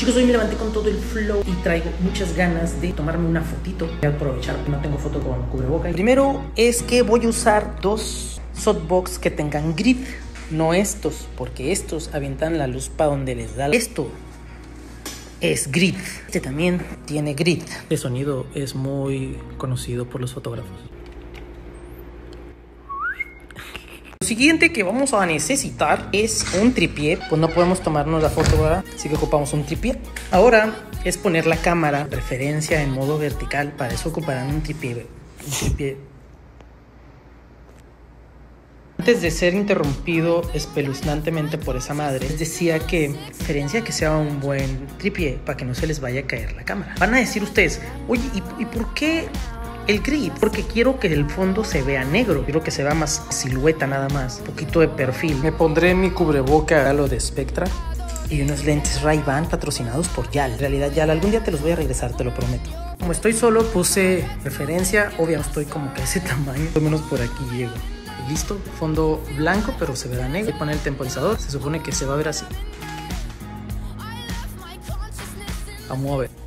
Chicos, hoy me levanté con todo el flow y traigo muchas ganas de tomarme una fotito. Voy a aprovechar que no tengo foto con cubreboca. Primero es que voy a usar dos softbox que tengan grid, no estos, porque estos avientan la luz para donde les da. Esto es grid. Este también tiene grid. Este sonido es muy conocido por los fotógrafos. Lo siguiente que vamos a necesitar es un tripié. Pues no podemos tomarnos la foto, ¿verdad? Así que ocupamos un tripié. Ahora es poner la cámara, preferencia en modo vertical. Para eso ocuparán un tripié. Antes de ser interrumpido espeluznantemente por esa madre, les decía que preferencia que sea un buen tripié para que no se les vaya a caer la cámara. Van a decir ustedes, oye, ¿y por qué el grid? Porque quiero que el fondo se vea negro, quiero que se vea más silueta nada más, un poquito de perfil. Me pondré mi cubreboca, lo de Spectra, y unos lentes Ray-Ban patrocinados por YAL. En realidad YAL, algún día te los voy a regresar, te lo prometo. Como estoy solo, puse referencia, obvio no estoy como que a ese tamaño, al menos por aquí llego. Y listo, fondo blanco, pero se verá negro. Voy a poner el temporizador, se supone que se va a ver así. Vamos a ver.